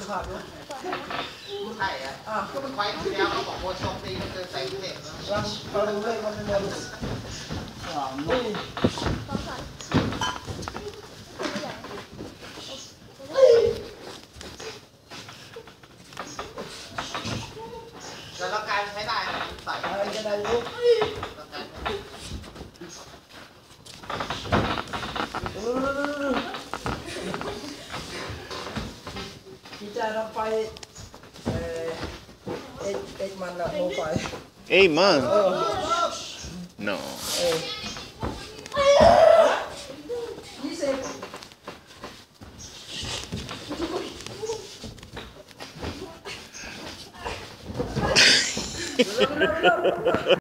ขาดด้วยใช่อ่ะก็มันควายที่แล้วเขาบอกโคชงตีมันเกินใส่เด็กเราดูเลยมันเป็นโมดุลแล้วการใช้ได้ใส่อะไรจะได้รู้พี่จ่ายเราไป8 months แล้วโมไป 8 months? No. 20